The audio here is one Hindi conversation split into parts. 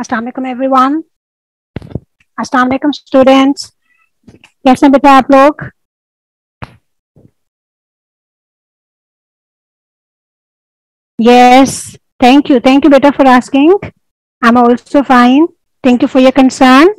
अस्सलाम वालेकुम एवरीवन, अस्सलाम वालेकुम स्टूडेंट्स। कैसे हैं बेटा आप लोग? यस, थैंक यू बेटा for asking. I am also fine, thank you for your concern.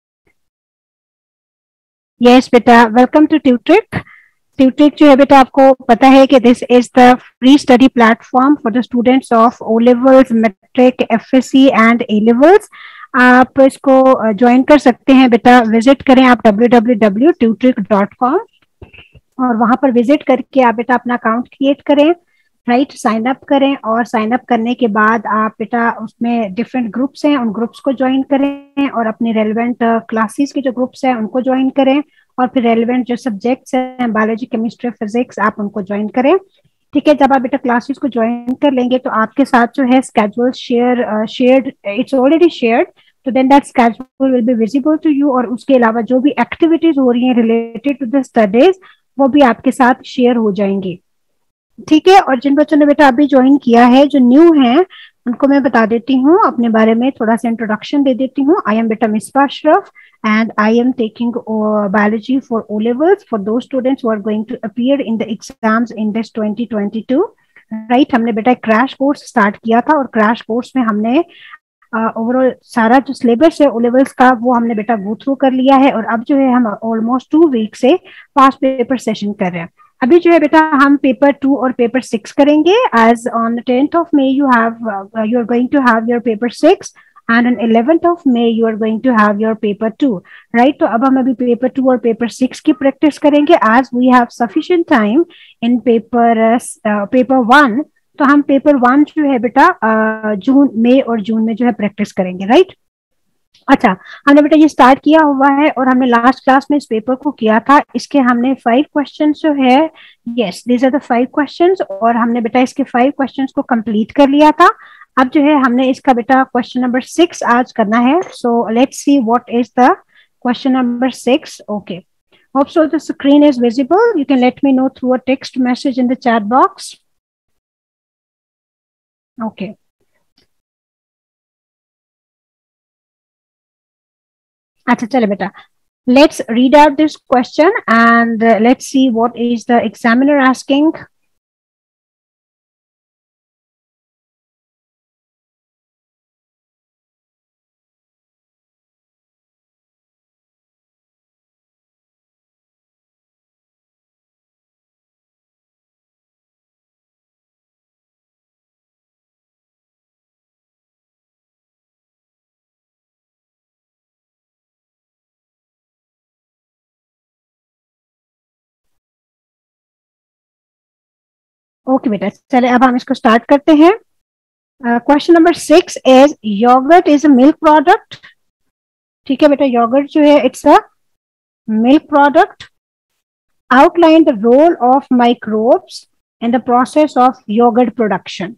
Yes बेटा, वेलकम टू ट्यूट्रिक। ट्यूट्रिक जो है बेटा, आपको पता है कि this is the free study platform for the students of O levels, matric, FSC and A levels. आप इसको ज्वाइन कर सकते हैं बेटा। विजिट करें आप www.tutric.com और वहां पर विजिट करके आप बेटा अपना अकाउंट क्रिएट करें, राइट, साइन अप करें और साइन अप करने के बाद आप बेटा उसमें डिफरेंट ग्रुप्स हैं, उन ग्रुप्स को ज्वाइन करें और अपने रेलिवेंट क्लासेस के जो ग्रुप्स हैं उनको ज्वाइन करें और फिर रेलिवेंट जो सब्जेक्ट्स हैं बायोलॉजी, केमिस्ट्री, फिजिक्स, आप उनको ज्वाइन करें। ठीक है, जब आप बेटा क्लासेस को ज्वाइन कर लेंगे तो आपके साथ जो है schedule shared, it's already shared, तो then that schedule will be visible to you. और उसके अलावा जो भी एक्टिविटीज हो रही हैं रिलेटेड टू द स्टडीज वो भी आपके साथ शेयर हो जाएंगी। ठीक है, और जिन बच्चों ने बेटा अभी ज्वाइन किया है, जो न्यू हैं, उनको मैं बता देती हूँ अपने बारे में, थोड़ा सा इंट्रोडक्शन दे देती हूँ। आई एम बेटा Misbah Ashraf and I am taking biology for O levels for those students who are going to appear in the exams in this 2022. Right, हमने बेटा क्रैश कोर्स स्टार्ट किया था और क्रैश कोर्स में हमने ओवरऑल सारा जो सिलेबस है ओ लेवल्स का वो हमने बेटा गो थ्रू कर लिया है और अब जो है हम ऑलमोस्ट 2 वीक से पास्ट पेपर सेशन कर रहे हैं। अभी जो है बेटा हम पेपर 2 और पेपर 6 करेंगे। As on 10th of May you are going to have your paper 6 and on 11th of May you are going to have your paper 2, right? तो अब हम अभी पेपर 2 और पेपर 6 की प्रैक्टिस करेंगे as we have sufficient time in paper 1। तो हम पेपर 1 जो है बेटा मई और जून में जो है प्रैक्टिस करेंगे, राइट? अच्छा, हमने बेटा ये स्टार्ट किया हुआ है और हमने लास्ट क्लास में इस पेपर को किया था। इसके हमने 5 क्वेश्चन जो है, yes these are the 5 questions, और हमने बेटा इसके 5 क्वेश्चंस को कंप्लीट कर लिया था। अब जो है हमने इसका बेटा क्वेश्चन नंबर 6 आज करना है। So let's see what is the question number 6। Okay, hope so the screen is visible. You can let me know through a text message in the chat box. Okay, अच्छा चले बेटा, let's read out this question and let's see what is the examiner asking. Okay बेटा, चले अब हम इसको स्टार्ट करते हैं। Question number 6 is yogurt is a milk product. ठीक है बेटा, योगर्ट जो है it's a milk product. Outline the role of microbes in the process of yogurt production.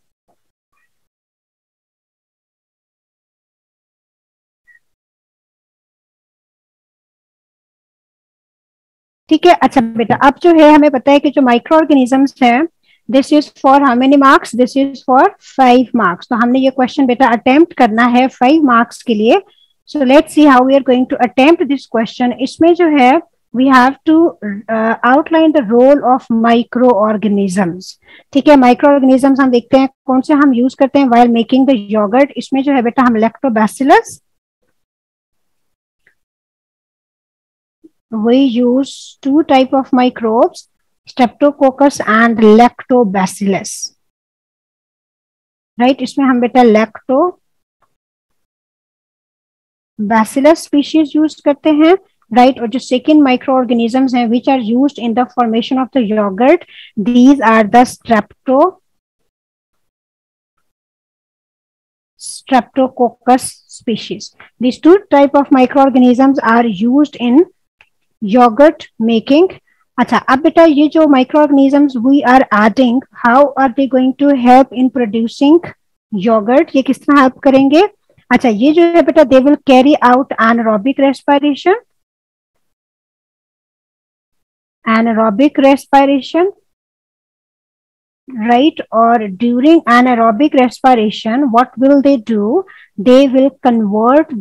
ठीक है, अच्छा बेटा, अब जो है हमें पता है कि जो माइक्रो ऑर्गेनिजम्स हैं, this is for how many marks? This is for 5 marks. तो हमने ये क्वेश्चन बेटा अटेम्प्ट करना है 5 मार्क्स के लिए। So let's see how we are going to attempt this question. इसमें जो है we have to outline the role of microorganisms. ठीक है, माइक्रो ऑर्गेनिजम्स हम देखते हैं कौन से हम यूज करते हैं व्हाइल मेकिंग द योगर्ट। इसमें जो है बेटा हम lactobacillus, we use 2 type of microbes, streptococcus and lactobacillus, right? इसमें हम बेटा lactobacillus species यूज करते हैं, right? और जो सेकेंड माइक्रो ऑर्गेनिजम्स हैं which are used in the formation of the yogurt, these are the streptococcus species. These 2 type of microorganisms are used in yogurt making. अच्छा, अब बेटा ये जो microorganisms we are adding, how are they going to help in producing yogurt? ये किस तरह हेल्प करेंगे? अच्छा, ये जो है बेटा they will carry out anaerobic respiration, right? Or during anaerobic respiration, what will they do? They will convert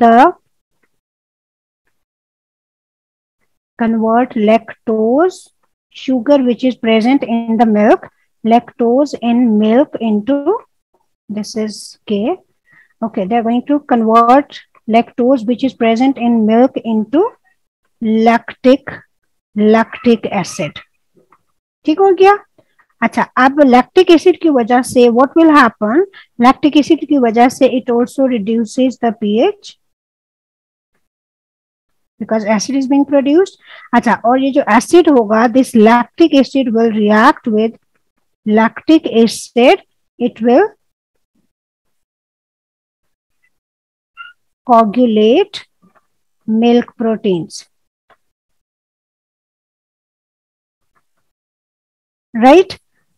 lactose, sugar which is present in the milk, lactose in milk into, this is K. Okay, they're going to convert lactose which is present in milk into lactic acid. ठीक हो गया? अच्छा, अब लैक्टिक एसिड की वजह से what will happen? Lactic acid की वजह से it also reduces the pH because acid is being produced. अच्छा, और ये जो एसिड होगा, this lactic acid will react with lactic acid. It will coagulate milk proteins, right?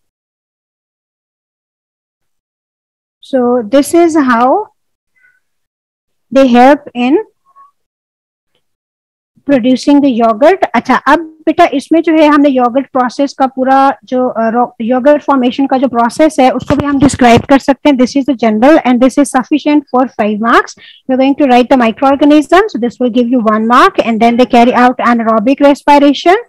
So this is how they help in producing the yogurt. अच्छा, अब बेटा इसमें जो है हमने योगर्ट प्रोसेस का पूरा जो योगर्ट फॉर्मेशन का जो प्रोसेस है उसको भी हम डिस्क्राइब कर सकते हैं. This is the general and this is sufficient for 5 marks. You are going to write the microorganism, so this will give you 1 mark and then they carry out anaerobic respiration.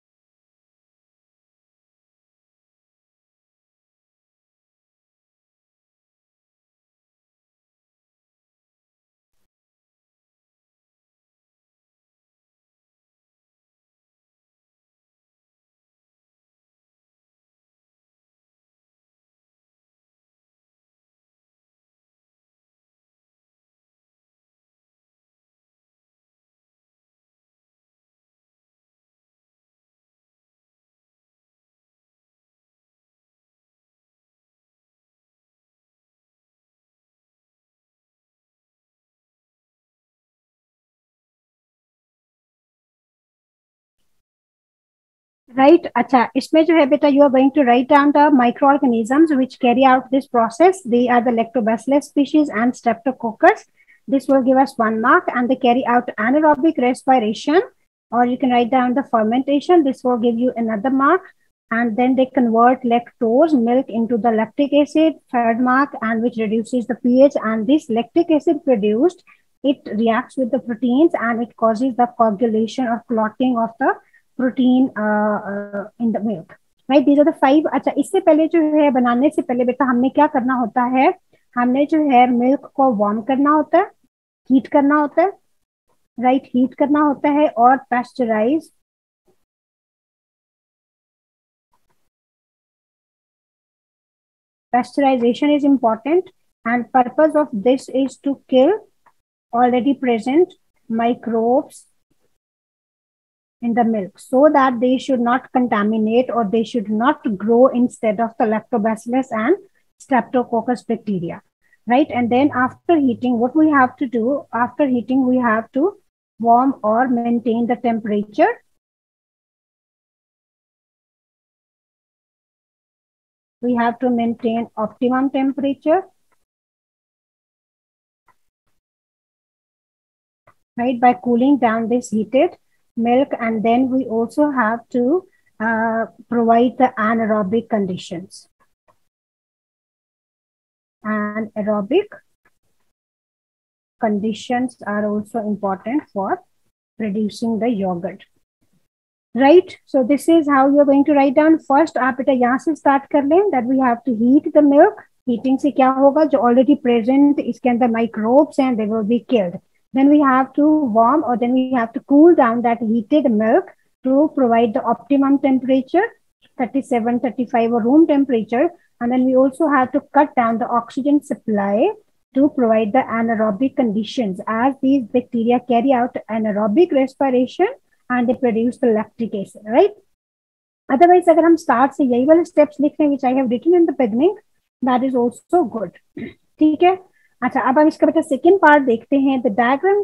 Right. अच्छा, इसमें जो है बेटा you are going to write down the microorganisms which carry out this process. They are the lactobacillus species and streptococcus. This will give us 1 mark, and they carry out anaerobic respiration, or you can write down the fermentation. This will give you another mark, and then they convert lactose milk into the lactic acid, 3rd mark, and which reduces the pH. And this lactic acid produced, it reacts with the proteins and it causes the coagulation or clotting of the protein in the milk, right? These are the 5. अच्छा, इससे पहले जो है बनाने से पहले बेटा हमने क्या करना होता है? हमने जो है मिल्क को वार्म करना होता है, हीट करना होता है, राइट? हीट करना होता है और pasteurization is important, and purpose of this is to kill already present microbes in the milk so that they should not contaminate or they should not grow instead of the lactobacillus and streptococcus bacteria, right? And then after heating, what we have to do? After heating, we have to warm or maintain the temperature. We have to maintain optimum temperature, right, by cooling down this heated milk. And then we also have to provide the anaerobic conditions. And aerobic conditions are also important for producing the yogurt, right? So this is how you're going to write down. First, आप बेटा यहाँ से start कर लें that we have to heat the milk. Heating से क्या होगा? जो already present इसके अंदर microbes and they will be killed. Then we have to warm, or then we have to cool down that heated milk to provide the optimum temperature, 37, 35 or room temperature. And then we also have to cut down the oxygen supply to provide the anaerobic conditions, as these bacteria carry out anaerobic respiration and they produce the lactic acid, right? Otherwise, अगर हम start से यही वाले steps लिख लें, which I have written in the beginning, that is also good. ठीक है. अच्छा, अब हम इसका बेटा second part देखते हैं. The diagram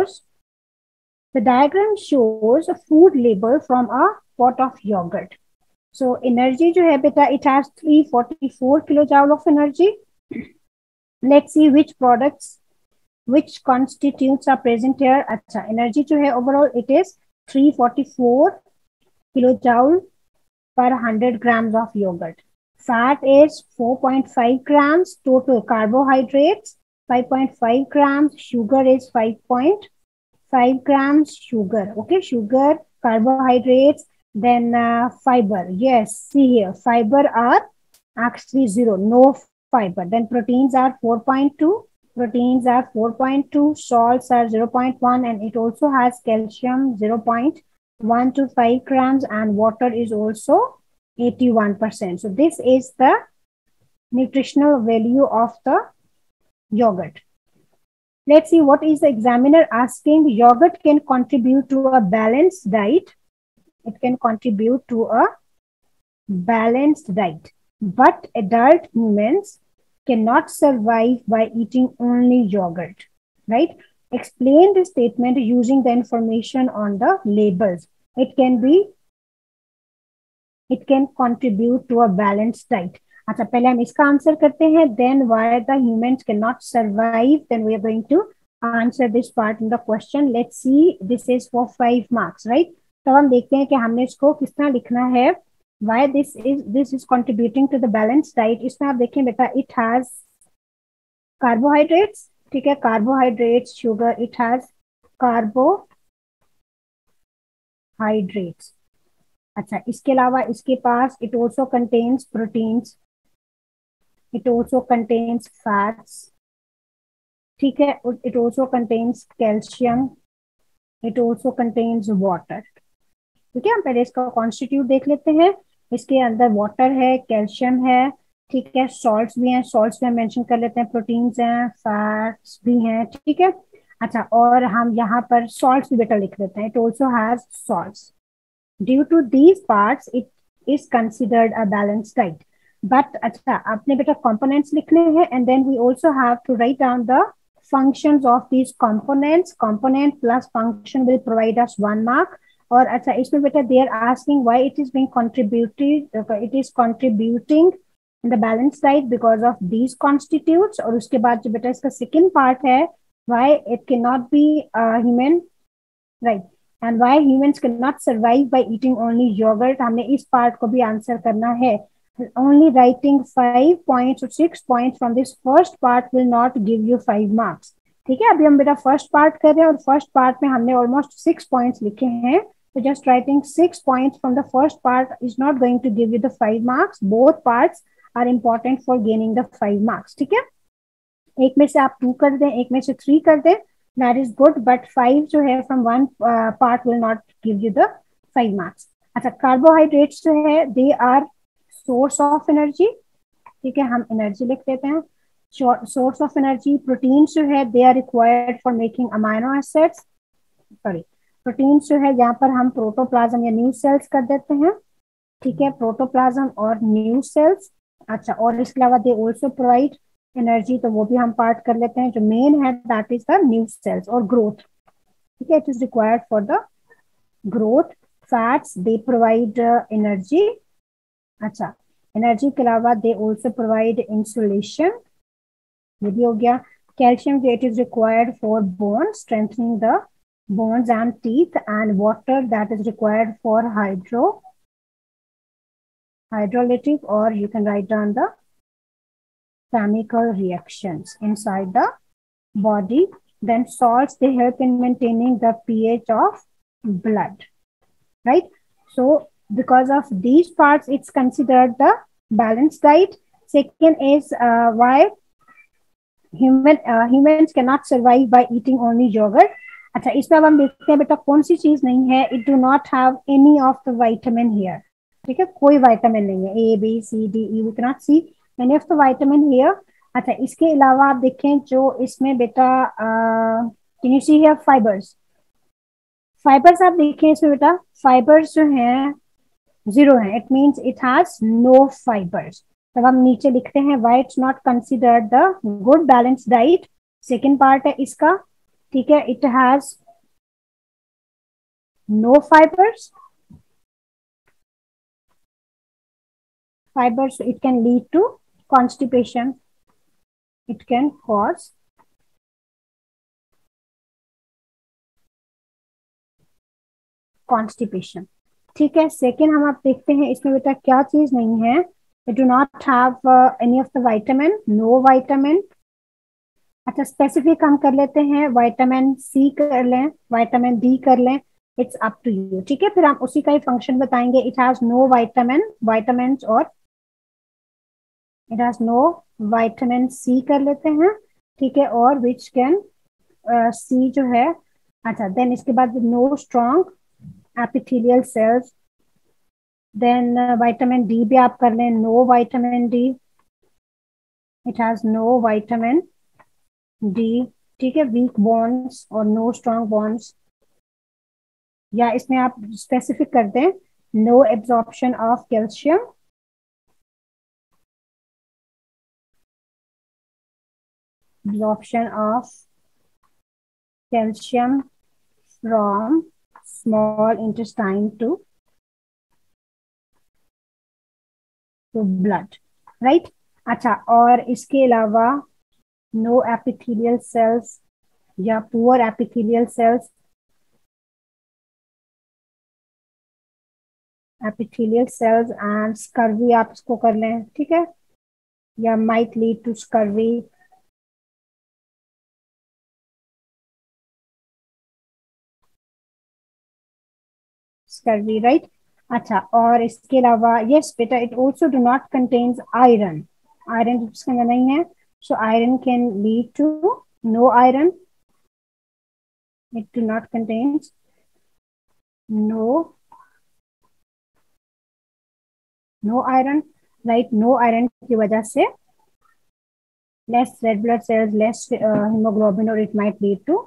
shows a food label from a pot of yogurt. So energy जो है बेटा, it has 344 kilojoule of energy. Let's see which products, which constituents are present here. अच्छा, energy जो है overall it is 344 kilojoule per 100 grams of yogurt. Fat is 4.5 grams. Total carbohydrates 5.5 grams. Sugar is 5.5 grams. Sugar. Okay, sugar, carbohydrates, then fiber. Yes, see here, fiber are actually 0, no fiber. Then proteins are 4.2. Proteins are 4.2. Salts are 0.1, and it also has calcium 0.125 grams, and water is also 81%. So this is the nutritional value of the yogurt. Let's see what is the examiner asking. Yogurt can contribute to a balanced diet. It can contribute to a balanced diet, but adult humans cannot survive by eating only yogurt, right? Explain the statement using the information on the labels. It can contribute to a balanced diet. अच्छा, पहले हम इसका आंसर करते हैं. Then why the humans cannot survive, then we are going to answer this part in the question. Let's see, this is for 5 marks, right? तो हम देखते हैं कि हमने इसको किस तरह लिखना है. Why this is contributing to the balanced diet. इसमें आप देखें बेटा, it has carbohydrates, ठीक है, carbohydrates, sugar, it has carbohydrates. अच्छा, इसके अलावा इसके पास it also contains proteins, it also contains fats, ठीक है, it also contains calcium, it also contains water. ठीक है, हम पहले इसका कॉन्स्टिट्यूट देख लेते हैं. इसके अंदर वाटर है, कैल्शियम है, ठीक है, सॉल्ट्स भी हैं, सॉल्ट्स में मेंशन कर लेते हैं, प्रोटीन्स हैं, फैट्स भी हैं, ठीक है. अच्छा, और हम यहाँ पर सॉल्ट्स भी बेटा लिख लेते हैं. It also has salts. Due to these parts it is considered a balance diet. But अच्छा, आपने बेटा कंपोनेंट्स लिखने हैं, and then we also have to write down the functions of these components. Component plus function will provide us 1 mark. और अच्छा, इसमें बेटा they are asking why it is being contributed, it is contributing in the balanced diet because of these constitutes. और उसके बाद जो बेटा इसका second part है, why it cannot be human, right, and why humans cannot survive by eating only yogurt. हमने इस part को भी answer करना है. Only writing 5 points or 6 points from this first part will not give you 5 marks. ठीक है, अभी हम बेटा फर्स्ट पार्ट कर रहे हैं, और फर्स्ट पार्ट में हमने ऑलमोस्ट 6 पॉइंट्स लिखे हैं. So just writing 6 points from the first part is not going to give you the 5 marks. Both parts are important for gaining the 5 marks. ठीक है, एक में से आप 2 कर दें, एक में से 3 कर दें, that is good, but 5 जो है from one part will not give you the 5 marks. अच्छा, कार्बोहाइड्रेट्स जो है they are source of energy. ठीक है, हम एनर्जी लिख देते हैं, सोर्स ऑफ एनर्जी. प्रोटीन्स जो है they are required for making amino acids. Sorry, proteins जो है यहाँ पर हम प्रोटोप्लाज्म या न्यू सेल्स कर देते हैं. ठीक है, प्रोटोप्लाज्म और न्यू सेल्स. अच्छा, और इसके अलावा दे ऑल्सो प्रोवाइड एनर्जी, तो वो भी हम पार्ट कर लेते हैं. जो मेन है that is the new cells और ग्रोथ. ठीक है, it is required for the growth. Fats they provide energy. अच्छा, एनर्जी के अलावा दे ऑल्सो प्रोवाइड इंसुलेशन, ये भी हो गया. कैल्शियम जो it is required for bone, strengthening the bones and teeth, and water that is required for hydrolytic, or you can write down the chemical reactions inside the body. Then salts, they help in maintaining the pH of blood, right? So because of these parts it's considered the balanced diet. Second is why humans cannot survive by eating only yogurt. अच्छा, इसमें अब हम देखते हैं बेटा कौन सी चीज नहीं है. It do not have any of the vitamin here. ठीक है, कोई विटामिन नहीं है. A B C D E, we can not see any of the vitamin here. अच्छा, इसके अलावा आप देखें जो इसमें बेटा can you see here fibres. Fibres आप देखें इसमें बेटा, फाइबर्स जो हैं 0 है. It means it has no fibres. तब हम नीचे लिखते हैं why it's not considered the good balance diet. Second part है इसका. ठीक है, it has no fibres. Fibers, it can lead to constipation. It can cause constipation. ठीक है, सेकेंड हम आप देखते हैं इसमें बेटा क्या चीज नहीं है. They do not have any of the vitamin, no vitamin. अच्छा, स्पेसिफिक हम कर लेते हैं, विटामिन सी कर लें, विटामिन डी कर लें, इट्स अप टू यू। ठीक है, फिर हम उसी का ही फंक्शन बताएंगे। It has no vitamin, vitamin, और it has no vitamin C कर लेते हैं। ठीक है, और विच कैन सी जो है, अच्छा, देन इसके बाद no strong epithelial cells. Then vitamin D भी आप कर लें, no vitamin D, it has no vitamin D. ठीक है, वीक बॉन्ड्स और नो स्ट्रॉन्ग बॉन्ड्स, या इसमें आप स्पेसिफिक कर दें no absorption of calcium, absorption of calcium from small intestine to blood, right? अच्छा, और इसके अलावा नो एपिथेलियल सेल्स या poor epithelial cells, epithelial cells and scurvy आप इसको कर लें। ठीक है, या might lead to scurvy. Scurvy, right. अच्छा, और इसके अलावा यस बेटा, it also do not contains iron, iron इसके अंदर नहीं है, so iron can lead to no iron, it do not contains no iron, right. No iron की वजह से less red blood cells, less haemoglobin, और it might lead to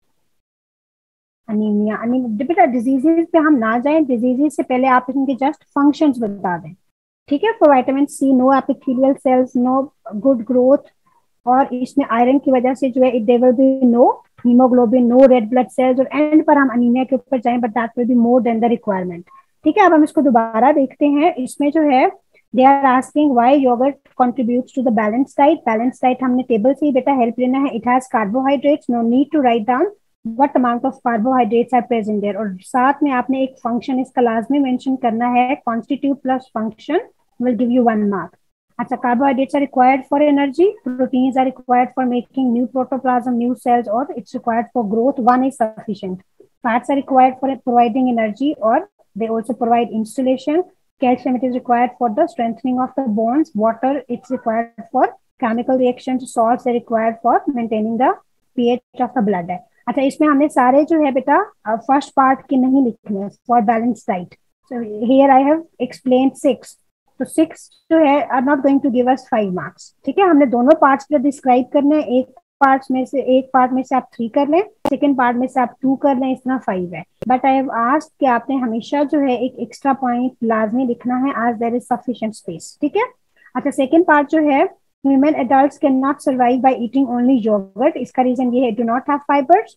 anaemia. बेटा डिजीजेस पे हम ना जाएं, डिजीजेस से पहले आप इनके जस्ट फंक्शंस बता दें। ठीक है, for vitamin C no epithelial cells, no good growth, और इसमें आयरन की वजह से जो है there will be no haemoglobin, no red blood cells, और एंड पर हम अनीमिया के ऊपर जाएं, but that will be more than the requirement. ठीक है, अब हम इसको दोबारा देखते हैं। इसमें जो है they are asking why yogurt contributes to the balance diet. Balance diet हमने टेबल से ही बेटा हेल्प लेना है। It has carbohydrates, no need to write down what amount of carbohydrates are present there, और साथ में आपने एक फंक्शन इसका लाजमी मेंशन करना है, constitute plus function will give you 1 mark. अच्छा, carbohydrates are required for energy, proteins are required for making new protoplasm, new cells, or it's required for growth. One is sufficient. Fats are required for providing energy, or they also provide insulation. Calcium, it is required for the strengthening of the bones. Water, it's required for chemical reactions. Salts are required for maintaining the pH of the blood. अच्छा, इसमें हमने सारे जो है बेटा फर्स्ट पार्ट के नहीं लिखने for balance diet. So here I have explained 6. तो 6 जो है are not going to give us 5 marks. ठीक है, हमने दोनों पार्ट्स पे डिस्क्राइब करने हैं। एक पार्ट में से आप 3 कर लें, सेकंड पार्ट में से आप 2 कर लें, इतना 5 है। बट आई हैव आस्क्ड कि आपने हमेशा जो है एक एक्स्ट्रा पॉइंट लाजमी लिखना है, as there is sufficient space. ठीक है, अच्छा, सेकंड पार्ट जो है human adults can not survive by eating only yogurt. इसका रीजन ये है, do not have fibres,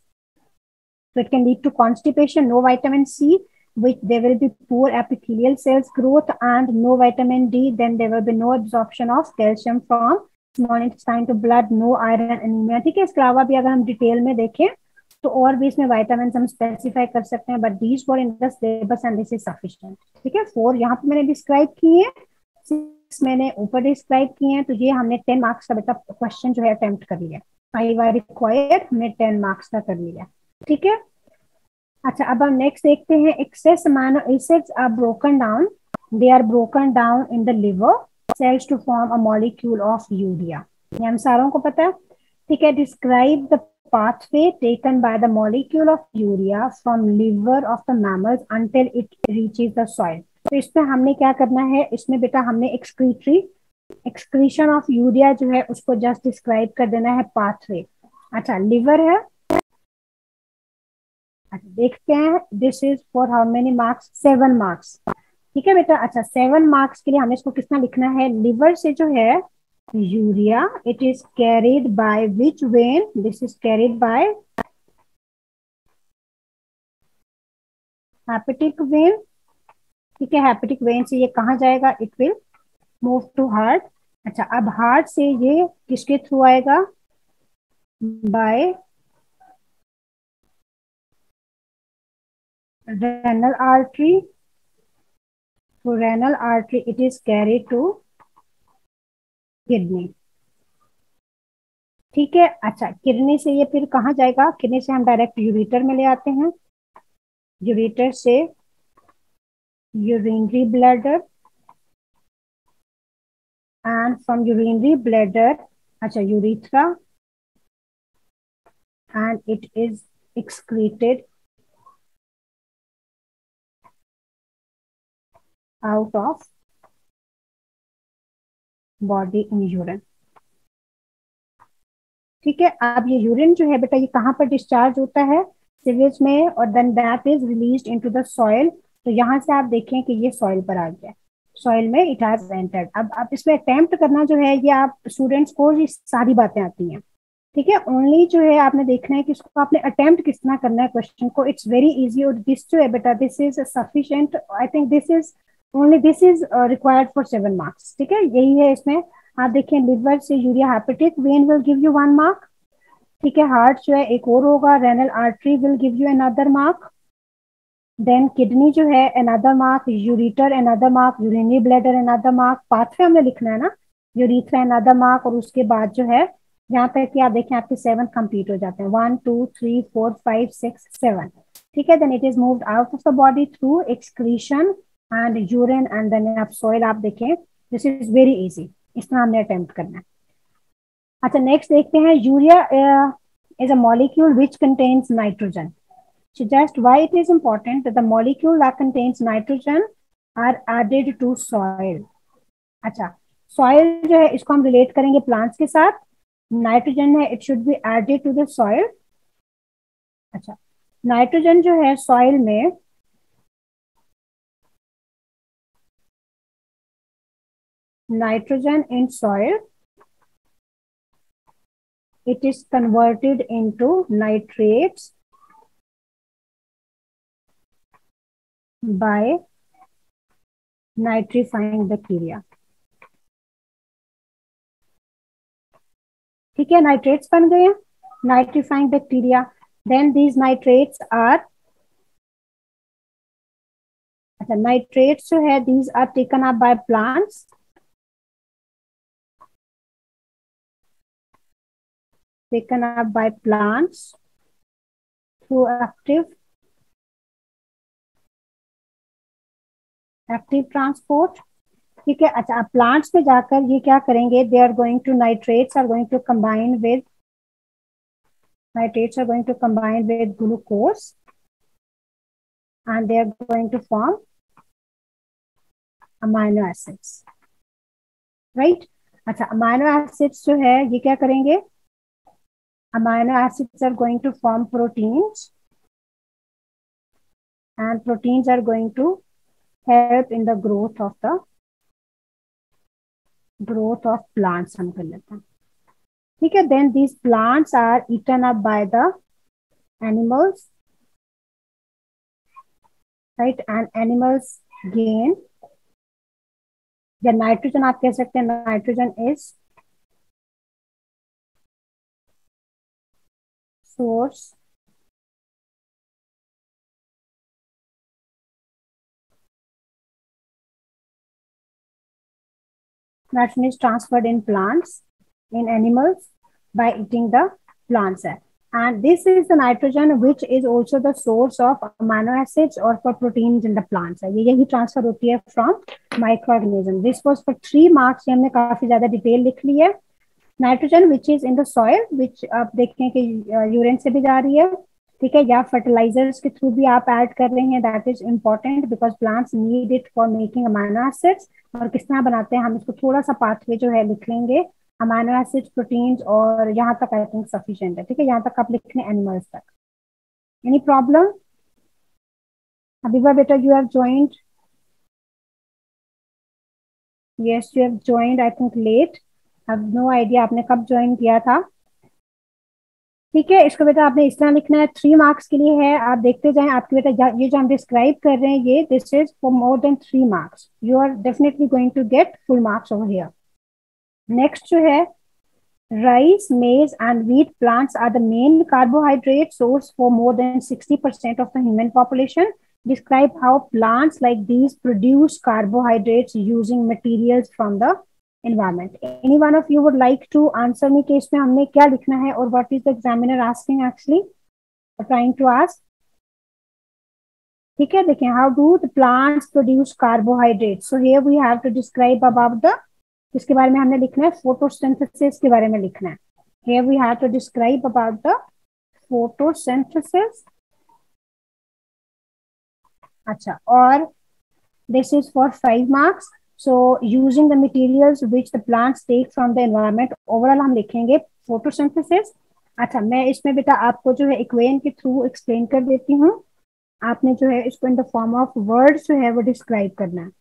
so it can lead to constipation, no vitamin C, which there will be poor epithelial cells growth, and no vitamin D, then there will be no absorption of calcium from small intestine to blood, no iron, anemia। ठीक है, इसके अलावा भी अगर हम डिटेल में देखें तो और भी इसमें विटामिन हम स्पेसिफाई कर सकते हैं, but these for in the syllabus and this is sufficient. ठीक है, 4 यहाँ पे मैंने डिस्क्राइब किए हैं, 6 मैंने ऊपर डिस्क्राइब किए हैं, तो ये हमने 10 मार्क्स का बेटा क्वेश्चन जो है अटेम्प्ट कर लिया। 5 आर रिक्वायर्ड, हमने 10 मार्क्स का कर लिया। ठीक है, अच्छा, अब हम नेक्स्ट देखते हैं। Excess amino acids are broken down, they are broken down in the liver cells to form a molecule of urea. ये हम सारों को पता है। ठीक है, describe the pathway taken by the molecule of urea from liver of the mammals until it reaches the soil। तो इसमें हमने क्या करना है, इसमें बेटा हमने एक्सक्रीशन ऑफ यूरिया जो है उसको जस्ट डिस्क्राइब कर देना है, पाथवे। अच्छा, लिवर है, अच्छा देखते हैं, this is for how many marks, 7 marks. ठीक है बेटा, अच्छा 7 मार्क्स के लिए हमें इसको कितना लिखना है, लिवर से जो है urea, it is carried by which vein, this is carried by hepatic vein. ठीक है, हेपेटिक वेन से ये कहाँ जाएगा, it will move to heart. अच्छा, अब हार्ट से ये किसके थ्रू आएगा, by renal artery, through renal artery it is carried to kidney. ठीक है, अच्छा किडनी से ये फिर कहाँ जाएगा? किडनी से हम डायरेक्ट यूरेटर में ले आते हैं, यूरेटर से urinary bladder, and from urinary bladder, अच्छा urethra, and it is excreted out of body in urine। ठीक है, अब ये यूरिन जो है बेटा ये कहाँ पर डिस्चार्ज होता है? सीवेज में, और then that is released into the soil. तो यहाँ से आप देखें कि ये सॉइल पर आ गया, सॉइल में इट हैज एंटर्ड। अब आप इसमें अटेम्प्ट करना जो है, ये आप स्टूडेंट्स को ये सारी बातें आती हैं। ठीक है, ओनली जो है आपने देखना है कि इसको आपने अटेम्प्ट कितना करना है क्वेश्चन को। It's very easy. और दिस जो है बेटा this is sufficient, I think this is only, this is required for 7 marks. ठीक है, यही है इसमें। आप देखिए लिवर से urea hepatic vein will give you 1 mark. ठीक है, हार्ट जो है एक और होगा, renal artery will give you another mark. Then kidney जो है another mark, ureter another mark, urinary bladder another mark. Pathway हमने लिखना है ना, यूरिथ्रा अनदर मार्क। और उसके बाद जो है यहाँ तक कि आप देखें आपके 7 कंप्लीट हो जाते हैं, 1 2 3 4 5 6 7। ठीक है, then it is moved out of the body through excretion and urine, and then आप सॉइल। आप देखें दिस इज वेरी इजी, इस तरह हमने अटेम्प्ट करना है। अच्छा नेक्स्ट देखते हैं, urea is a molecule which contains nitrogen. Suggest why it is important that the molecule that contains nitrogen are added to soil। अच्छा, soil जो है इसको हम रिलेट करेंगे प्लांट्स के साथ। नाइट्रोजन है, it should be added to the soil. अच्छा, नाइट्रोजन जो है सॉइल में, nitrogen in soil it is converted into nitrates by nitrifying bacteria। ठीक है, नाइट्रेट्स बन गए हैं, nitrifying bacteria. Then these nitrates are, अच्छा नाइट्रेट्स जो है these are taken up by plants, taken up by plants through active transport। ठीक है, अच्छा प्लांट्स में जाकर ये क्या करेंगे, they are going to, nitrates are going to combine with, nitrates are going to combine with glucose and they are going to form amino acids, right? अच्छा amino acids जो है ये क्या करेंगे, amino acids are going to form proteins and proteins are going to help in the growth of plants। हम कर लेते हैं, ठीक है। then these plants are eaten up by the animals, right? and animals gain, या नाइट्रोजन आप कह सकते हैं, nitrogen is source nitrogen is transferred in plants, in animals by eating the plants, and this is the nitrogen which is also the source of amino acids or for proteins in the plants। ये यही ट्रांसफर होती है from microorganism। this was for 3 marks, ये हमने काफी ज्यादा डिटेल लिख ली है। Nitrogen which is in the soil, which आप देखें कि यूरिन से भी जा रही है, ठीक है, या फर्टिलाइजर्स के थ्रू भी आप ऐड कर रहे हैं, that is important because plants need it for making amino acids. और किस तरह बनाते हैं हम इसको थोड़ा सा पाथवे जो है लिख लेंगे, अमाइनो एसिड्स, प्रोटीन्स, और यहाँ तक आई थिंक सफिशिएंट है। ठीक है, यहाँ तक आप लिख लें एनिमल्स तक। Any problem? अबीबा बेटा you have joined? Yes you have joined, I think late, अब नो आइडिया आपने कब ज्वाइन किया था। ठीक है, इसको बेटा आपने इस तरह लिखना है, 3 मार्क्स के लिए है, आप देखते जाएं आपके बेटा ये जो हम डिस्क्राइब कर रहे हैं ये this is for more than 3 marks, you are definitely going to get full marks over here. Next जो है, rice, maize and wheat plants are the main carbohydrate source for more than 60% of the human population. Describe how plants like these produce carbohydrates using materials from the environment. Any one of you would like to answer me कि इसमें हमने क्या लिखना है और what is the examiner asking actually or trying to ask? ठीक है, देखें, how do the plants produce carbohydrates? So here we have to describe about the, इसके बारे में हमने लिखना है photosynthesis के बारे में लिखना है. Here we have to describe about the photosynthesis. अच्छा, और this is for 5 marks. So using the materials which the plants take from the environment, overall हम लिखेंगे photosynthesis. अच्छा, मैं इसमें बेटा आपको जो है इक्वेशन के थ्रू एक्सप्लेन कर देती हूँ. आपने जो है इसको in the form of words जो है वो डिस्क्राइब करना है.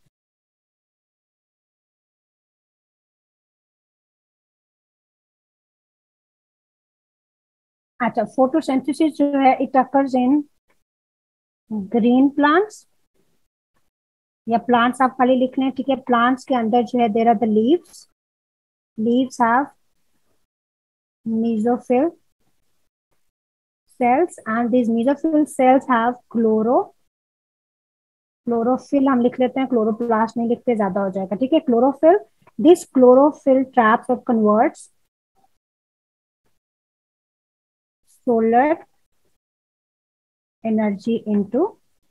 अच्छा, फोटोसिंथेसिस जो है it occurs in green plants, या प्लांट्स आप खाली लिख लें, ठीक है. प्लांट्स के अंदर जो है there are the leaves, leaves have mesophyll cells and these mesophyll cells have chlorophyll हम लिख लेते हैं, क्लोरोप्लास्ट नहीं लिखते, ज्यादा हो जाएगा, ठीक है. क्लोरोफिल, दिस क्लोरोफिल ट्रैप्स और converts solar energy into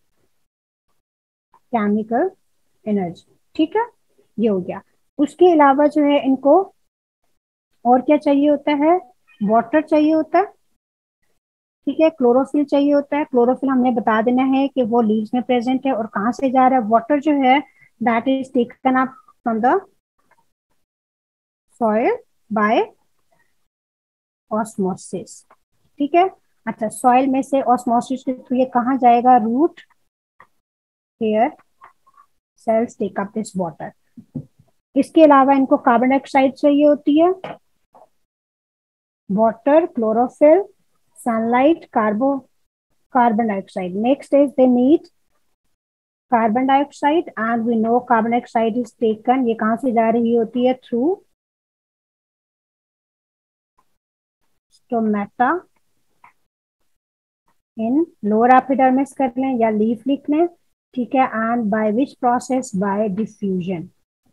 chemical energy, ठीक है. ये हो गया. उसके अलावा जो है इनको और क्या चाहिए होता है? वाटर चाहिए होता है, ठीक है. क्लोरोफिल चाहिए होता है. क्लोरोफिल हमने बता देना है कि वो लीव्स में प्रेजेंट है और कहाँ से जा रहा है. वाटर जो है that is taken up from the soil by osmosis, ठीक है. अच्छा, सॉइल में से ऑस्मोसिस के थ्रू ये कहाँ जाएगा? Root hair cells take up this water. इसके अलावा इनको कार्बन डाइऑक्साइड चाहिए होती है. Water, chlorophyll, sunlight, carbon dioxide. Next is they need carbon dioxide and we know carbon dioxide is taken, ये कहाँ से जा रही होती है? Through stomata in lower epidermis कर लें या लीफ लिख लें, ठीक है. And by which process? By diffusion,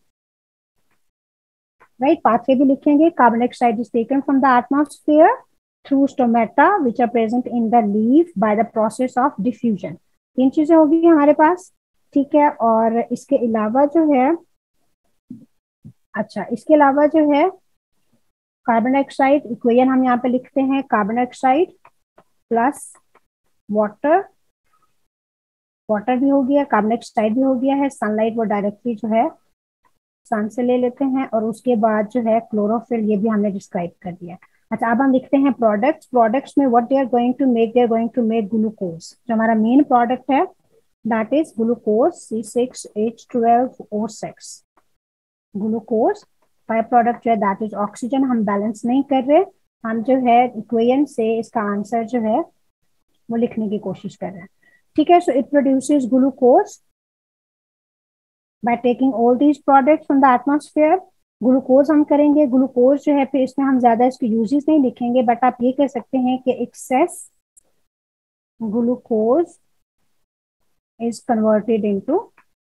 right. Pathway भी लिखेंगे. Carbon dioxide is taken from the atmosphere through stomata which are present in the leaf by the process of diffusion. 3 चीजें होगी हमारे पास, ठीक है. और इसके अलावा जो है, अच्छा, इसके अलावा जो है कार्बन डाइऑक्साइड, इक्वेशन हम यहाँ पे लिखते हैं carbon dioxide plus water, water भी हो गया, कार्बन डाइऑक्साइड भी हो गया है. सनलाइट वो डायरेक्टली जो है सन से ले लेते हैं. और उसके बाद जो है क्लोरोफिल, ये भी हमने डिस्क्राइब कर दिया. अच्छा, अब हम लिखते हैं प्रोडक्ट्स. प्रोडक्ट्स में what they are going to make? They are going to make glucose. जो हमारा मेन प्रोडक्ट है that is glucose C6H12O6. Glucose. By product जो है दैट इज ऑक्सीजन. हम बैलेंस नहीं कर रहे, हम जो है इक्वेशन से इसका आंसर जो है वो लिखने की कोशिश कर रहे हैं, ठीक है. So it produces glucose by taking all these products from the atmosphere. Glucose हम करेंगे. ग्लूकोज जो है फिर इसमें हम ज्यादा इसके यूजेस नहीं लिखेंगे, बट आप ये कह सकते हैं कि excess glucose is converted into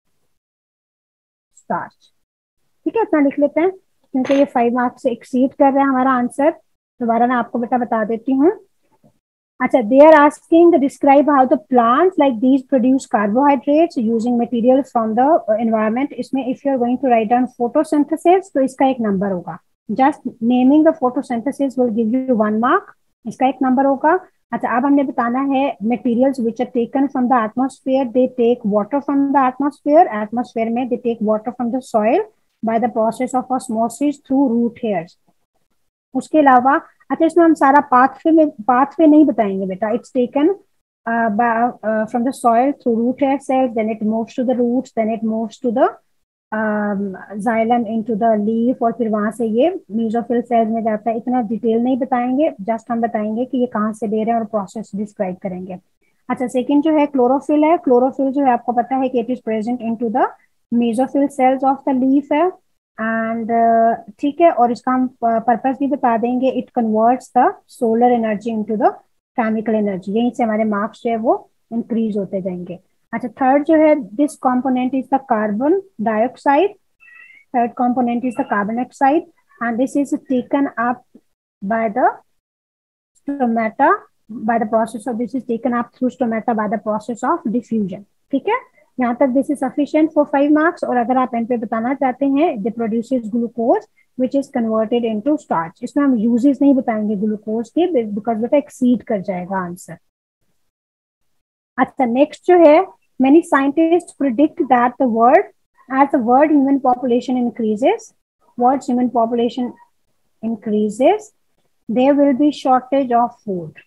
starch, ठीक है. इतना लिख लेते हैं क्योंकि ये 5 मार्क्स से एक्सीड कर रहा है हमारा आंसर. दोबारा मैं आपको बेटा बता देती हूँ. अच्छा, they are asking to describe how the plants like these produce carbohydrates using materials from the environment. इसमें if you are going to write down photosynthesis तो इसका एक नंबर होगा. Just naming the photosynthesis will give you 1 mark. इसका एक नंबर होगा. अच्छा, अब हमने बताना है materials which are taken from the atmosphere. They take water from the atmosphere. Atmosphere में they take water from the soil by the process of osmosis through root hairs. उसके अलावा अच्छा, इसमें हम सारा पाथवे नहीं बताएंगे बेटा. It's taken from the soil through root hair cells, then it moves to the roots, then it moves to the xylem into the leaf, और फिर वहां से ये मेसोफिल सेल्स में जाता है. इतना डिटेल नहीं बताएंगे, जस्ट हम बताएंगे कि ये कहाँ से ले रहे हैं और प्रोसेस डिस्क्राइब करेंगे. अच्छा, सेकंड जो है क्लोरोफिल है. क्लोरोफिल जो है आपको पता है कि it is present into the mesophyll cells of the leaf है. एंड ठीक है, और इसका हम पर्पस भी बता देंगे. It converts the solar energy into the chemical energy. यहीं से हमारे मार्क्स जो है वो इंक्रीज होते जाएंगे. अच्छा, थर्ड जो है this component is the carbon dioxide. Third component is the carbon dioxide, and this is taken up by the stomata by the process of this is taken up through stomata by the process of diffusion. ठीक है, यहाँ तक this is sufficient for 5 marks. और अगर आप एन पे बताना चाहते हैं, they produces glucose which is converted into starch. इसमें हम यूजेस नहीं बताएंगे ग्लूकोज के, बिकॉज बेटा एक्सीड कर जाएगा आंसर. अच्छा, नेक्स्ट जो है, many scientists predict that the world, as the world human population increases, world's human population increases, there will be shortage of food.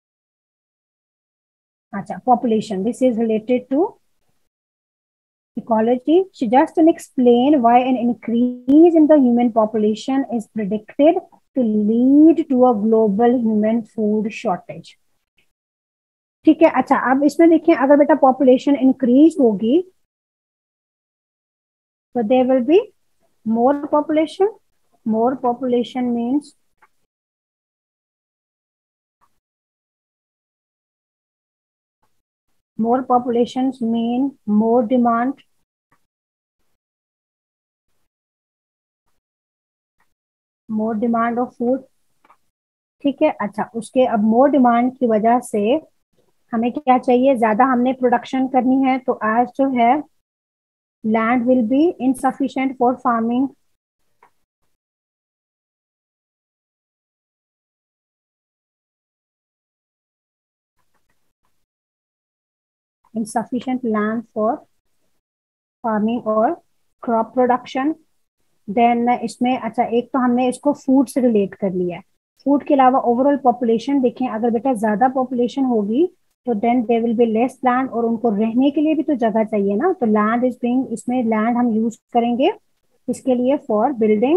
Acha, population, this is related to ecology. She just explain why an increase in the human population is predicted to lead to a global human food shortage. ठीक है. अच्छा, अब इसमें देखिए, अगर बेटा पॉपुलेशन इंक्रीज होगी तो there will be more population. More population means more populations mean more demand. more demand of food. ठीक है. अच्छा, उसके अब मोर डिमांड की वजह से हमें क्या चाहिए, ज्यादा हमने प्रोडक्शन करनी है, तो आज जो है land will be insufficient for farming. insufficient land for farming और क्रॉप प्रोडक्शन. देन इसमें अच्छा, एक तो हमने इसको फूड से रिलेट कर लिया है. फूड के अलावा ओवरऑल पॉपुलेशन देखें, अगर बेटा ज्यादा पॉपुलेशन होगी तो then there will be less land, और उनको रहने के लिए भी तो जगह चाहिए ना. तो लैंड इज बीइंग, इसमें लैंड हम यूज करेंगे इसके लिए for building.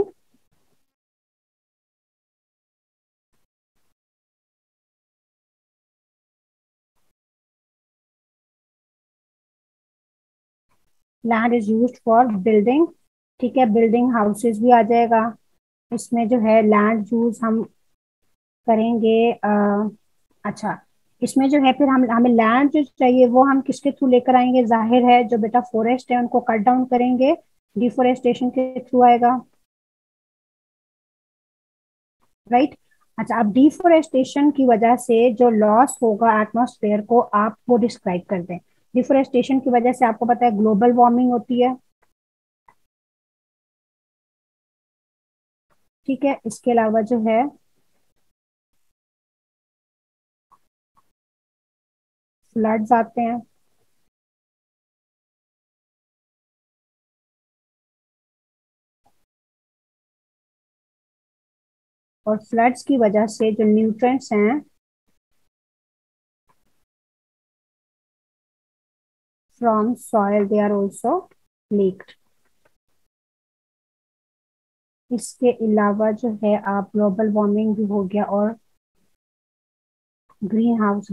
Land is used for building. ठीक है, बिल्डिंग हाउसेस भी आ जाएगा. इसमें जो है लैंड यूज हम करेंगे. अच्छा, इसमें जो है फिर हम हमें लैंड जो चाहिए वो हम किसके थ्रू लेकर आएंगे, जाहिर है जो बेटा फॉरेस्ट है उनको कट डाउन करेंगे, डिफोरेस्टेशन के थ्रू आएगा. राइट. अच्छा, अब डिफोरेस्टेशन की वजह से जो लॉस होगा एटमॉस्फेयर को, आप वो डिस्क्राइब कर दें. डिफोरेस्टेशन की वजह से आपको पता है ग्लोबल वार्मिंग होती है. ठीक है, इसके अलावा जो है फ्लड्स आते हैं. और फ्लड्स की वजह से जो न्यूट्रिएंट्स हैं from soil they are also leached. इसके अलावा जो है आप ग्लोबल वार्मिंग भी हो गया और greenhouse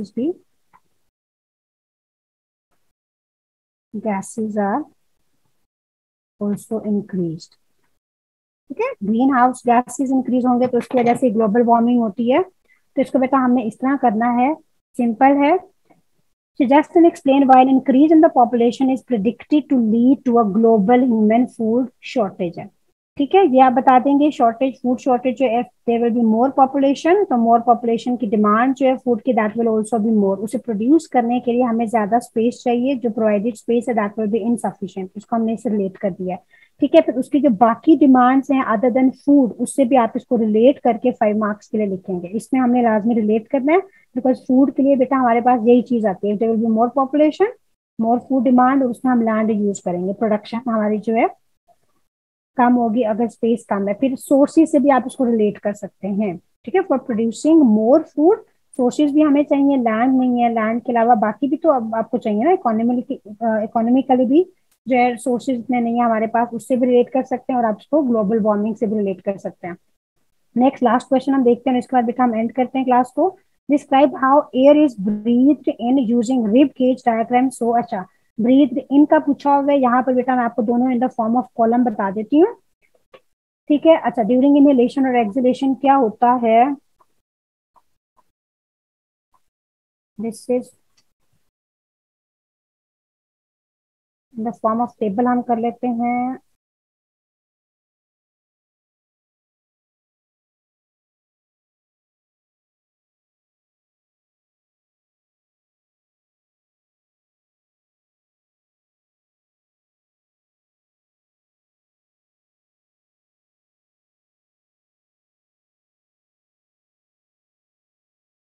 gases are also increased. ठीक है, ग्रीन हाउस गैसेस इंक्रीज होंगे तो उसकी वजह से ग्लोबल वार्मिंग होती है. तो इसको बेटा हमने इस तरह करना है, सिंपल है. So just to explain why an increase in the population is predicted to lead to a global human food shortage है. ठीक है, ये आप बता देंगे. शॉर्टेज, फूड शॉर्टेज जो है, there will be more population, तो मोर पॉपुलेशन की डिमांड जो है फूड की that will also be more. उसे प्रोड्यूस करने के लिए हमें ज्यादा स्पेस चाहिए, जो प्रोवाइडेड स्पेस है दैट विल बी इनसफिशिएंट. उसको हमने इसे रिलेट कर दिया है. ठीक है, फिर उसकी जो बाकी डिमांड्स हैं अदर देन फूड, उससे भी आप इसको रिलेट करके 5 मार्क्स के लिए लिखेंगे. इसमें हमने लाजमी रिलेट करना है, बिकॉज फूड के लिए बेटा हमारे पास यही चीज आती है, there will be more population, more food demand, और उसमें हम लैंड यूज करेंगे. प्रोडक्शन हमारी जो है कम होगी अगर स्पेस कम है. फिर सोर्सेज से भी आप इसको रिलेट कर सकते हैं. ठीक है, for producing more food sources भी हमें चाहिए, लैंड नहीं है. लैंड के अलावा बाकी भी तो अब आपको चाहिए ना, इकोनॉमिकली भी जो है सोर्सेज इतने नहीं है हमारे पास, उससे भी रिलेट कर सकते हैं, और आप इसको ग्लोबल वार्मिंग से भी रिलेट कर सकते हैं. नेक्स्ट लास्ट क्वेश्चन हम देखते हैं, इसके बाद बेटा हम एंड करते हैं क्लास को. Describe how air is breathed in using rib cage diagram. So अच्छा, ब्रीथ इन का पूछा हुआ है यहाँ पर बेटा, मैं आपको दोनों in the form of column बता देती हूँ. ठीक है. अच्छा, ड्यूरिंग इनहेलेशन और एक्सहेलेशन क्या होता है, this is in the form of table हम कर लेते हैं.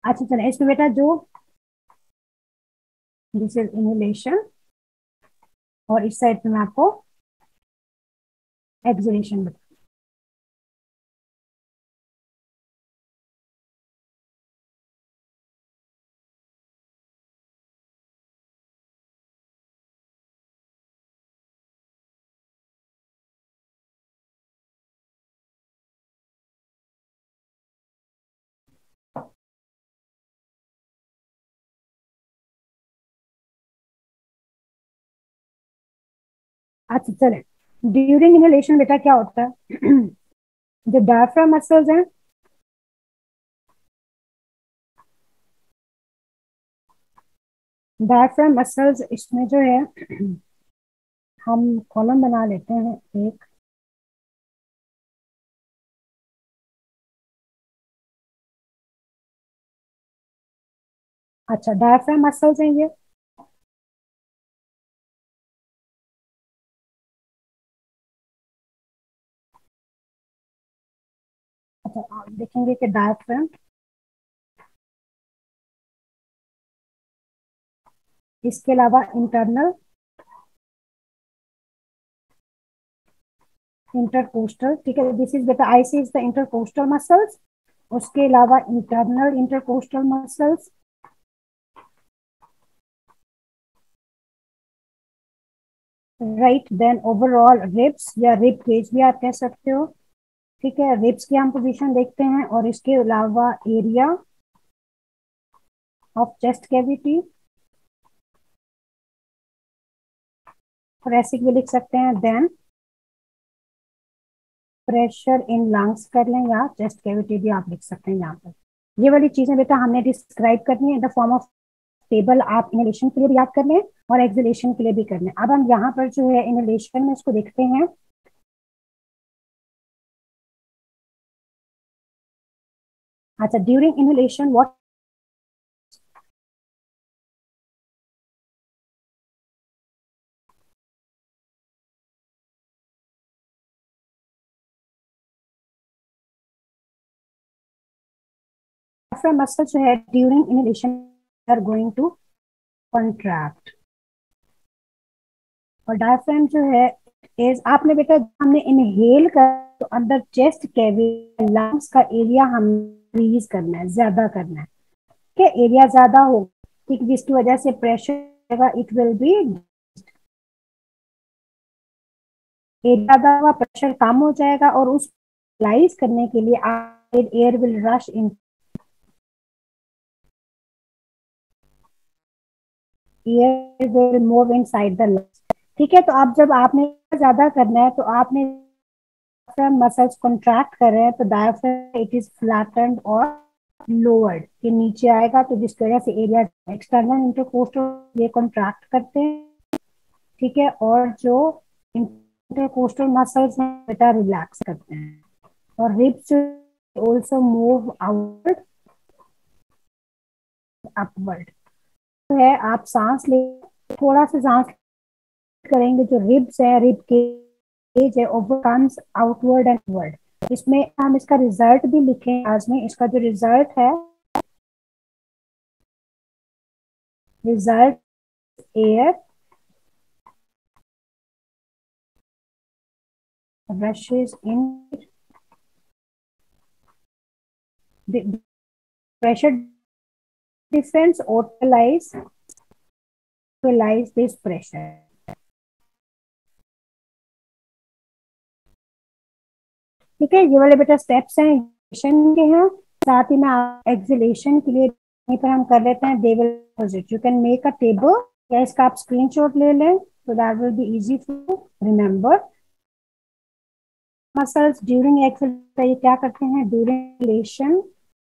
अच्छा चलो इसमें बेटा जो दिस इज इनहेलेशन और इस साइड पे मैं आपको एक्सहेलेशन बता। अच्छा चले, ड्यूरिंग इनहेलेशन बेटा क्या होता है जो डायफ्राम मसल्स हैं, डायफ्राम मसल्स इसमें जो है हम कॉलम बना लेते हैं एक। अच्छा डायफ्राम मसल्स हैं ये। अच्छा आप देखेंगे कि डायफ्राम, इसके अलावा इंटरनल, इंटरकोस्टल, ठीक है दिस इज बेटा I see is the intercostal muscles. उसके अलावा internal intercostal muscles, right, then overall ribs या रिब केज भी आप कह सकते हो। ठीक है, रिब्स की हम पोजीशन देखते हैं और इसके अलावा area of chest cavity, thoracic भी लिख सकते हैं, देन प्रेशर इन लंग्स कर लें या चेस्ट कैविटी भी आप लिख सकते हैं यहाँ पर। ये वाली चीजें बेटा हमने डिस्क्राइब करनी है in the form of table. आप इनहेलेशन के लिए भी याद कर लें और एक्सहेलेशन के लिए भी कर लें। अब हम यहाँ पर जो है इनहेलेशन में इसको देखते हैं। अच्छा ड्यूरिंग इनहेलेशन व्हाट, मसल जो है during inhalation are going to contract. और डायफ्राम जो है इज, आपने बेटा हमने इनहेल कर तो अंदर चेस्ट कैविटी लंग्स का एरिया हम इंक्रीज करना है, ज्यादा करना है। ठीक है, एरिया ज्यादा हो, ठीक, जिसकी वजह से pressure it will be, area ज्यादा हुआ प्रेशर कम हो जाएगा और उस रियलाइज करने के लिए air will rush in, air will move inside the lungs. ठीक है, तो अब जब आपने ज्यादा करना है तो आपने मसल्स कॉन्ट्रैक्ट कर रहे हैं तो डायफ्राम इट इज फ्लैटेंड और लोअर्ड, ये नीचे आएगा तो जिसकी वजह से एरिया, एक्सटर्नल इंटरकोस्टल ये कॉन्ट्रैक्ट करते हैं। ठीक है, और जो इंटरकोस्टल मसल्स हैं बेटा रिलैक्स करते हैं और ribs also move outward upward. तो है आप सांस ले, थोड़ा सा सांस करेंगे, जो रिब्स है रिब केज है over comes outward and word. इसमें हम इसका रिजल्ट भी लिखें आज में, इसका जो रिजल्ट है, result air rushes in, the pressure difference utilize this pressure। ठीक है, ये वाले बेटा स्टेप्स हैं एक्सहेलेशन के हैं, साथ ही में एक्सहेलेशन के लिए यहीं पर हम कर लेते हैं they will posit, you can make a table या इसका आप स्क्रीनशॉट ले लें so that will be easy to remember। Muscles during exercise ये क्या करते हैं ड्यूरिंग रिलेशन,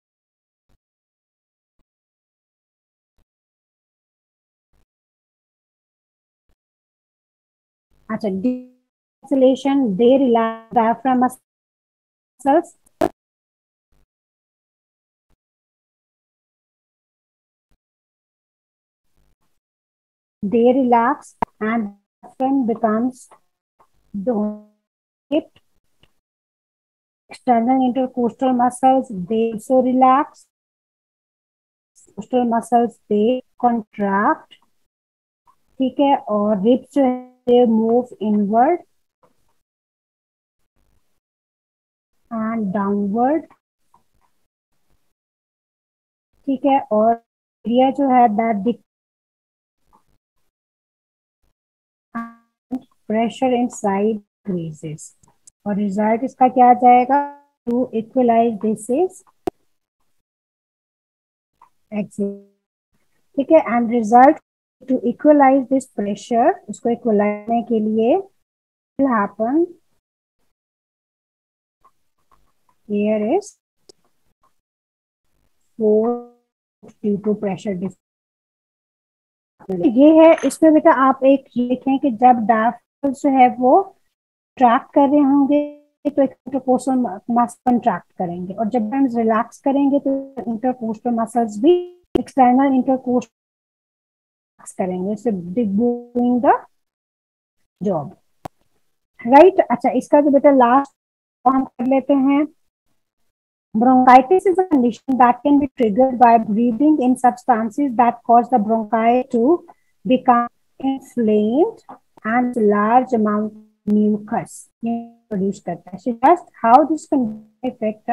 अच्छा exhalation they relax diaphragm muscles, they relax and diaphragm becomes dominant, external intercostal muscles they also relax costal muscles they contract, ठीक है, और रिब्स जो है मूव इनवर्ड एंड डाउनवर्ड, ठीक है, और एरिया जो है दैट प्रेशर इनसाइड इंक्रीजेस, और रिजल्ट इसका क्या आ जाएगा, to equalise this is axis, ठीक है, and result to equalise this pressure, उसको इक्वलाइज करने के लिए will happen here is force due to pressure difference. ये है, इसमें बेटा आप एक लिखें कि जब डायफ्राम जो है वो ट्रैक कर रहे होंगे तो इंटरकोस्टल मसल कंट्रैक्ट करेंगे, और जब हम रिलैक्स करेंगे तो इंटरकोस्टल मसल्स भी एक्सटर्नल इंटरकोस्टल करेंगे, so doing the job, right. अच्छा, इसका जो बेटा लास्ट हम कर लेते हैं, bronchitis is a condition that can be triggered by breathing in substances that cause the bronchi to become inflamed and large amount of mucus produce करता है। So just how this can affect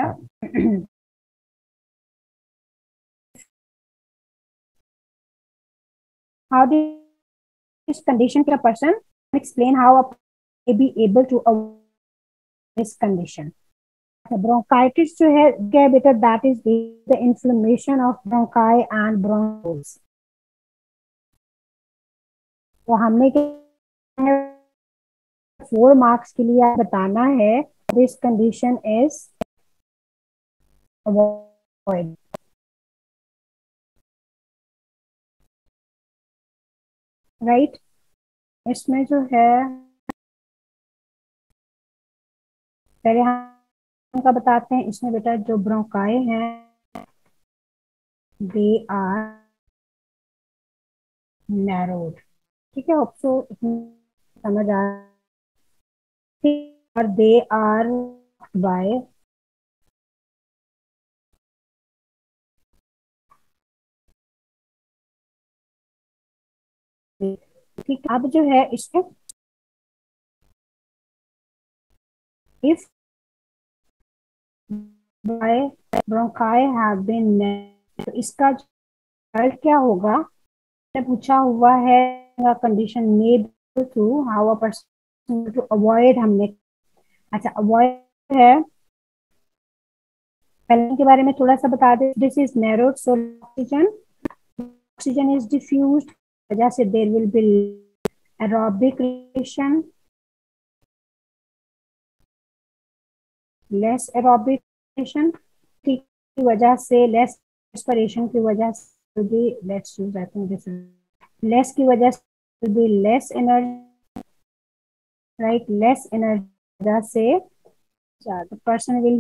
how this condition can a person explain how a may be able to avoid this condition. Bronchitis जो है क्या बेटा, that is the inflammation of bronchi and bronchioles. तो हमने क्या 4 मार्क्स के लिए बताना है, this condition is avoid, right. इसमें जो है पहले हम का बताते हैं, इसमें बेटा जो ब्रोंकाई हैं दे आर नैरोड, ठीक है, होप सो समझ आ, और दे आर बाय ठीक, अब जो है इसमें if by bronchi have been, तो इसका रिजल्ट क्या होगा, पूछा हुआ है कंडीशन में to how a person to avoid, हमने अच्छा अवॉइड है, पहले के बारे में थोड़ा सा बता दे, this is narrowed so oxygen is diffused, वजह से there will be aerobic ration, less aerobic ration, ठीक, की वजह से लेस रेस्पिरेशन की वजह से भी let's use I think this less की वजह से भी less energy, right, less energy वजह से the person will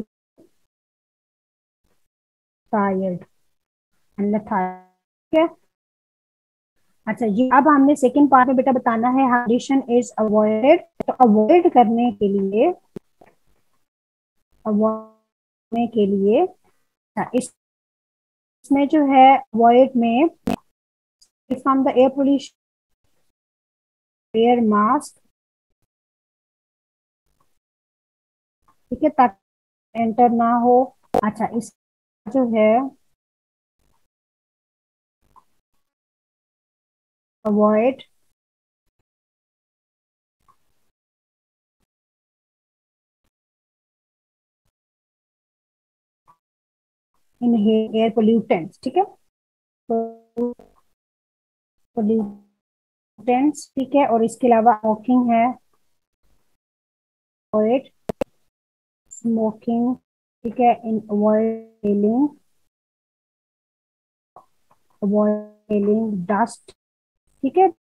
tired and lethargic। अच्छा, ये अब हमने सेकंड पार्ट में बेटा बताना है कंडीशन इज अवॉइडेड, तो अवॉइड करने के लिए इसमें जो है अवॉइड में from the air pollution, wear mask, ठीक है, ताकि एंटर ना हो। अच्छा, इस जो है अवॉइड इनहेल एयर पोल्यूटेंट्स, ठीक है, पोल्यूटेंट्स, ठीक है, और इसके अलावा स्मोकिंग है, अवॉइड स्मोकिंग, ठीक है, इन अवॉइडिंग डस्ट, ठीक है,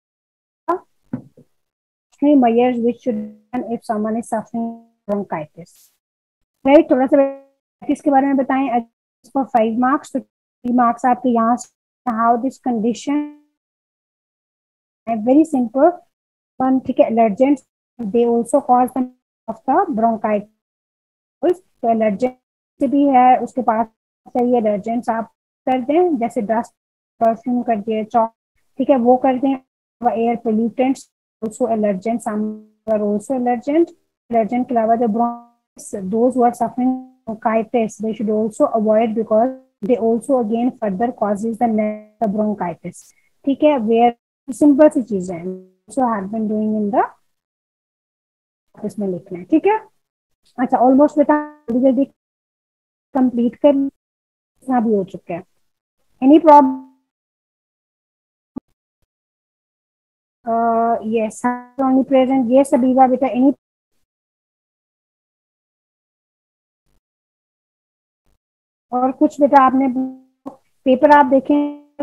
measures which should be done if someone is suffering bronchitis, right। थोड़ा सा इसके बारे में बताएं, फॉर 5 मार्क्स, तो 3 मार्क्स आपके यहाँ से, how this condition very simple one, ठीक है, allergens they also cause the of the bronchitis, तो एलर्जेंट भी है उसके पास चाहिए, एलर्जेंट्स आप कर दें, जैसे डस्ट, परफ्यूम कर दिए, चौक, ठीक है, वो कर दें। Air pollutants also allergens, some are also allergens. Allergen के अलावा the those who are suffering bronchitis, they should also avoid because they also again further causes the bronchitis. ठीक है, where सिंपल सी चीजें हैं, so have been doing in the इसमें लिखना है, ठीक है। अच्छा, ऑलमोस्ट बेटा जल्दी जल्दी कंप्लीट कर भी हो चुका है। Any problem? Yes, only present, ये सबीवा बेटा। एनी और कुछ बेटा आपने पेपर आप देखें,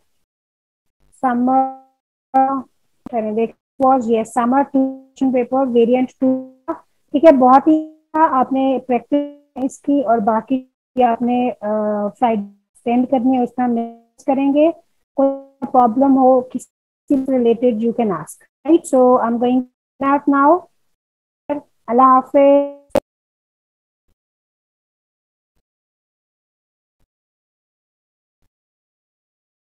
समर देख was, yes, summer tuition paper variant 2, ठीक है, बहुत ही आपने प्रैक्टिस इसकी, और बाकी आपने फ्राइडे सेंड करनी है, उसमें हम करेंगे। कोई प्रॉब्लम हो किसी related you can ask, right. So I am going out now. अल्लाह हाफिज।